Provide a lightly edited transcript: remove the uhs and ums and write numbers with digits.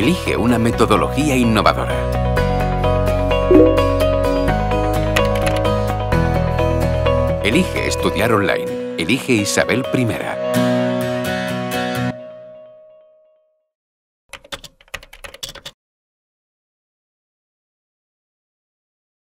Elige una metodología innovadora. Elige estudiar online. Elige Isabel I.